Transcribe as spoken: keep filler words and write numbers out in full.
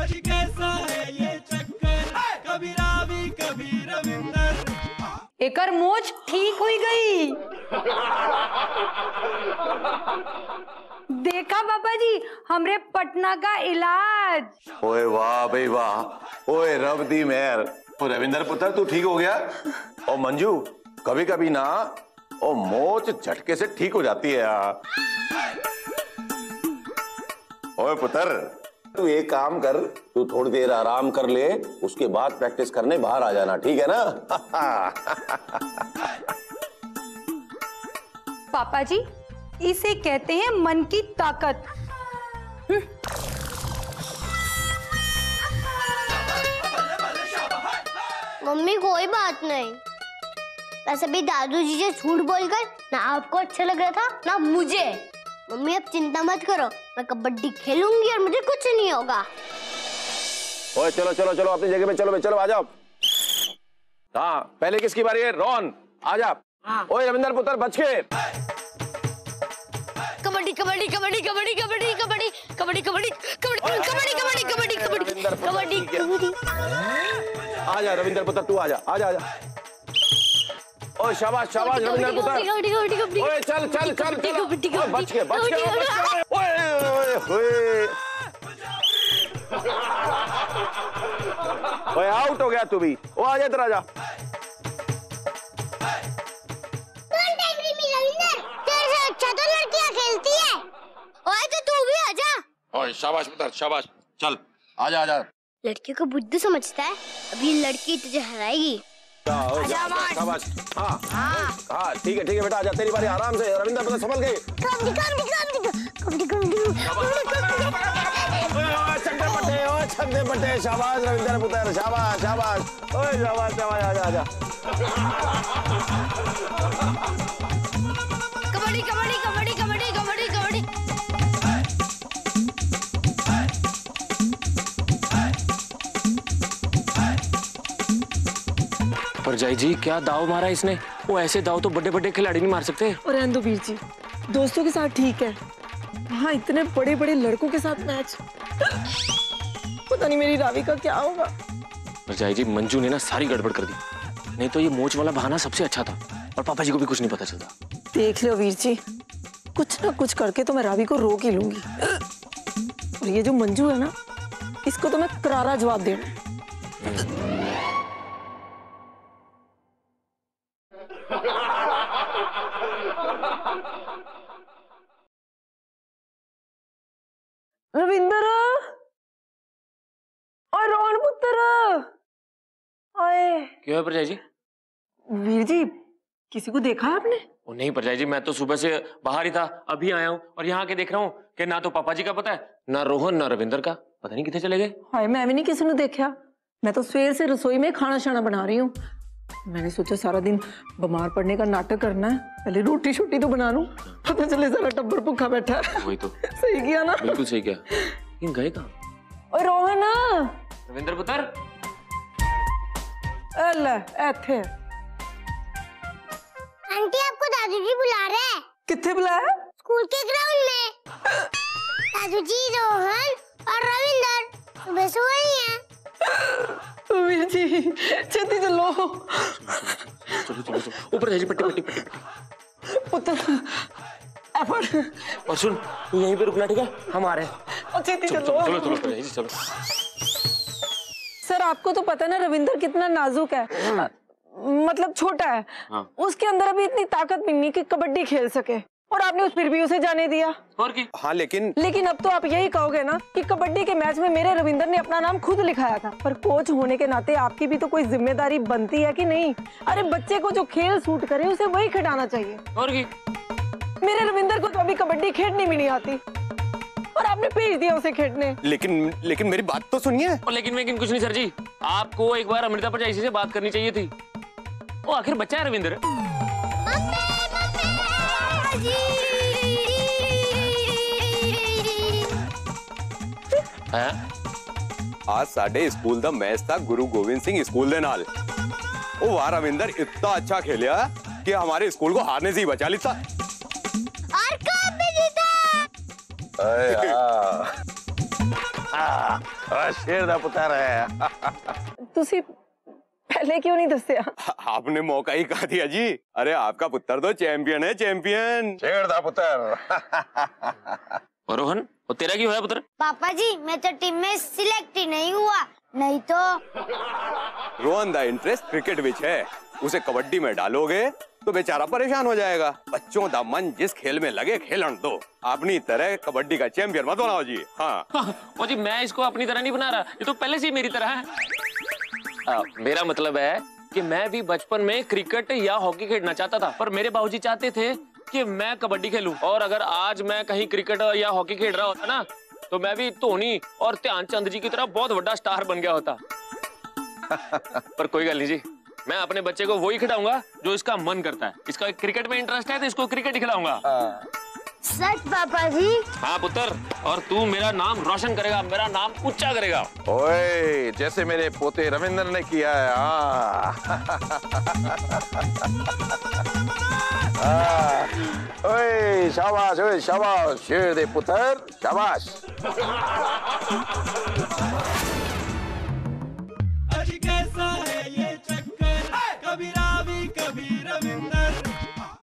आज कैसा है ये चक्कर, कभी रावी कभी रविंदर। एकर मोच ठीक हुई गई। देखा पापा जी हमरे पटना का इलाज। ओए वाह भाई वाह, ओए रब दी मेहर। ओ रविंदर पुत्र तू ठीक हो गया? ओ मंजू कभी कभी ना ओ मोच झटके से ठीक हो जाती है यार। ओए पुत्र तू एक काम कर, तू थोड़ी देर आराम कर ले, उसके बाद प्रैक्टिस करने बाहर आ जाना, ठीक है ना? पापा जी इसे कहते हैं मन की ताकत। मम्मी कोई बात नहीं, वैसे भी दादू जी से झूठ बोलकर ना आपको अच्छा लग रहा था ना मुझे। मम्मी अब चिंता मत करो, मैं कबड्डी खेलूंगी और मुझे कुछ नहीं होगा। ओए चलो चलो चलो अपनी जगह पे चलो बे, चलो आ जाओ। हाँ पहले किसकी बारी है? रोहन आ जा। ओए रविंदर पुत्र बच के। कबड्डी कबड्डी कबड्डी कबड्डी कबड्डी कबड्डी कबड्डी कबड्डी कबड्डी कबड्डी कबड्डी कबड्डी कबड्डी कबड्डी। आ जा रविंदर पुत्र तू आ जा आ जा आ जा। ओए शाबाश शाबाश रविंदर पुत्र। ओए चल चल चल चल बच के बच के बच के। ओए ओए ओए ओए आउट हो गया तू भी। ओ आ जा इधर आ जा। तेरे से अच्छा तो लड़कियां खेलती है। ओए तो तू भी आ जा। ओए शाबाश पुत्र शाबाश, चल आ जा आ जा। लड़कियों को बुद्धू समझता है, अभी लड़की तुझे हराएगी। शाबाश। हाँ हाँ ठीक है ठीक है बेटा, आजा तेरी बारी, आराम से। रविंदर पुत्र संभल गए। छक्के पट्टे ओए छक्के पट्टे। शाबाश रविंदर पुत्र शाबाश शाबाश। ओए शाबाश शाबाश आजा आजा। कबड्डी कबड्डी कबड्डी कबड्डी कबड्डी कबड्डी। परजाई जी क्या दाव मारा इसने? वो ऐसे दाव तो बड़े बड़े खिलाड़ी नहीं मार सकते। और रहने वीर जी, दोस्तों के साथ ठीक है, हाँ इतने बड़े बड़े लड़कों के साथ मैच, पता नहीं मेरी रावी का क्या होगा। परजाई जी मंजू ने ना सारी गड़बड़ कर दी, नहीं तो ये मोच वाला बहाना सबसे अच्छा था और पापा जी को भी कुछ नहीं पता चलता। देख लो वीर जी, कुछ ना कुछ करके तो मैं रावी को रोक ही लूंगी। और ये जो मंजू है ना, इसको तो मैं करारा जवाब देना। रविंदर और रोहन पुत्र आए। क्यों है परजाई जी? वीर जी किसी को देखा है आपने? वो नहीं परजाई जी, मैं तो सुबह से बाहर ही था, अभी आया हूँ और यहाँ के देख रहा हूँ कि ना तो पापा जी का पता है, ना रोहन ना रविंदर का, पता नहीं कितने चले गए। हाय मैं भी नहीं किसी ने देखा, मैं तो सवेर से रसोई में खाना शाना बना रही हूँ। मैंने सोचा सारा दिन बीमार पड़ने का नाटक करना है, पहले रोटी छोटी तो बना लूं, पता चले सारा टब्बर भूखा बैठा है। वही तो सही किया ना? बिल्कुल सही किया। इन गए कहाँ? और रोहन रविंदर पुत्र ऐथे। आंटी आपको दादू जी बुला रहे हैं। कितने बुलाया? स्कूल के ग्राउंड में। दादू जी रोहन और रविंदर सुबह सो रही हैं। वीर जी छेती चलो। चलो चलो चलो ऊपर जाइए, पट्टी पट्टी पट्टी पट्टी। पुत्र एफर्ट। और सुन तू यहीं पे रुकना, ठीक है? हम आ रहे हैं। और छेती चलो चलो चलो चलो चलो। सर आपको तो पता है ना रविंदर कितना नाजुक है, मतलब छोटा है। हाँ। उसके अंदर अभी इतनी ताकत भी नहीं कि कबड्डी खेल सके, और आपने फिर भी उसे जाने दिया। और की? हाँ लेकिन लेकिन अब तो आप यही कहोगे ना कि कबड्डी के मैच में मेरे रविंदर ने अपना नाम खुद लिखाया था, पर कोच होने के नाते आपकी भी तो कोई जिम्मेदारी बनती है कि नहीं? अरे बच्चे को जो खेल सूट करे उसे वही खिलाना चाहिए। और की? मेरे रविंदर को तो अभी कबड्डी खेलनी भी नहीं आती और आपने भेज दिया उसे खेलने। लेकिन लेकिन मेरी बात तो सुनिए। और लेकिन लेकिन कुछ नहीं सर जी, आपको एक बार अमृता परजाई से बात करनी चाहिए थी। वो आखिर बच्चा है रविंदर। आज साडे स्कूल दा मैच था गुरु गोविंद सिंह स्कूल दे नाल। ओ वाह रविंदर इतना अच्छा खेलिया कि हमारे स्कूल को हारने से ही बचा लिया। और कब भी जीता? हाँ, शेर दा पुत्र है। तुसी पहले क्यों नहीं दसिया? आपने मौका ही कहा दिया जी। अरे आपका पुत्र तो चैंपियन है, चैंपियन। शेर दा पुत्र। और रोहन, और तेरा क्यों है पुत्र? पापा जी मैं तो टीम में सिलेक्ट ही नहीं हुआ, नहीं तो। रोहन दा इंटरेस्ट क्रिकेट विच है, उसे कबड्डी में डालोगे तो बेचारा परेशान हो जाएगा। बच्चों दा मन जिस खेल में लगे खेलन दो। अपनी तरह कबड्डी का चैंपियन मत बनाओ जी। हाँ, हाँ, और जी मैं इसको अपनी तरह नहीं बना रहा, ये तो पहले से ही मेरी तरह है। आ, मेरा मतलब है कि मैं भी बचपन में क्रिकेट या हॉकी खेलना चाहता था, पर मेरे बाबूजी चाहते थे कि मैं कबड्डी खेलूं। और अगर आज मैं कहीं क्रिकेट या हॉकी खेल रहा होता ना, तो मैं भी धोनी और ध्यानचंद जी की तरह बहुत बड़ा स्टार बन गया होता। पर कोई गल नहीं जी, मैं अपने बच्चे को वही खिलाऊंगा जो इसका मन करता है। इसका क्रिकेट में इंटरेस्ट है तो इसको क्रिकेट ही खिलाऊंगा। सच पापा जी? हाँ पुत्र, और तू मेरा नाम रोशन करेगा, मेरा नाम ऊंचा करेगा। ओए, जैसे मेरे पोते रविंद्र ने किया है। हाँ, ओए शाबाश, ओए शाबाश, शेर दे पुत्र, शाबाश।